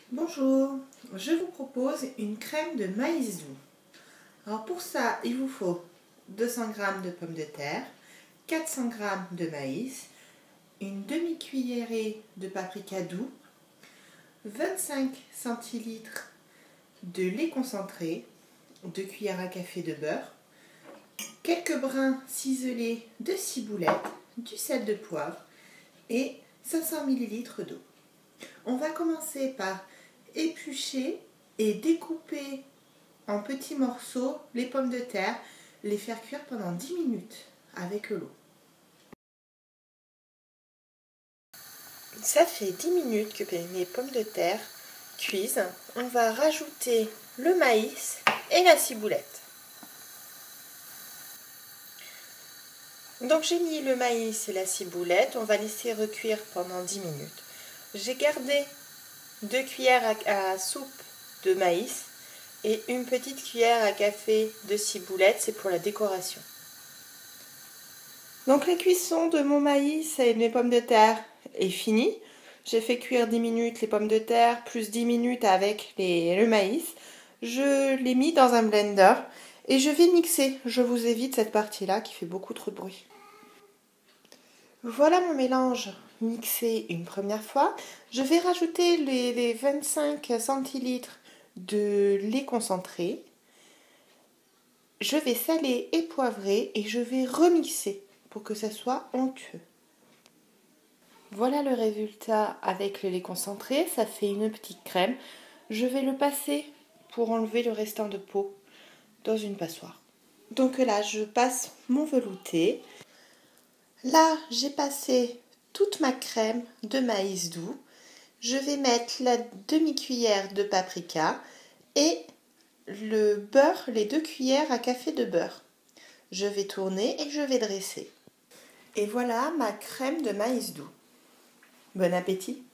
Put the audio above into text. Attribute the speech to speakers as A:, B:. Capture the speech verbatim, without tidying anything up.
A: Bonjour, je vous propose une crème de maïs doux. Alors pour ça, il vous faut deux cents grammes de pommes de terre, quatre cents grammes de maïs, une demi-cuillerée de paprika doux, vingt-cinq centilitres de lait concentré, deux cuillères à café de beurre, quelques brins ciselés de ciboulette, du sel de poivre et cinq cents millilitres d'eau. On va commencer par éplucher et découper en petits morceaux les pommes de terre, les faire cuire pendant dix minutes avec l'eau. Ça fait dix minutes que mes pommes de terre cuisent. On va rajouter le maïs et la ciboulette. Donc j'ai mis le maïs et la ciboulette, on va laisser recuire pendant dix minutes. J'ai gardé deux cuillères à, à soupe de maïs et une petite cuillère à café de ciboulette, c'est pour la décoration. Donc la cuisson de mon maïs et de mes pommes de terre est finie. J'ai fait cuire dix minutes les pommes de terre, plus dix minutes avec les, le maïs. Je l'ai mis dans un blender et je vais mixer. Je vous évite cette partie-là qui fait beaucoup trop de bruit. Voilà mon mélange mixé une première fois. Je vais rajouter les, les vingt-cinq centilitres de lait concentré. Je vais saler et poivrer et je vais remixer pour que ça soit onctueux. Voilà le résultat avec le lait concentré. Ça fait une petite crème. Je vais le passer pour enlever le restant de peau dans une passoire. Donc là, je passe mon velouté. Là, j'ai passé toute ma crème de maïs doux. Je vais mettre la demi-cuillère de paprika et le beurre, les deux cuillères à café de beurre. Je vais tourner et je vais dresser. Et voilà ma crème de maïs doux. Bon appétit!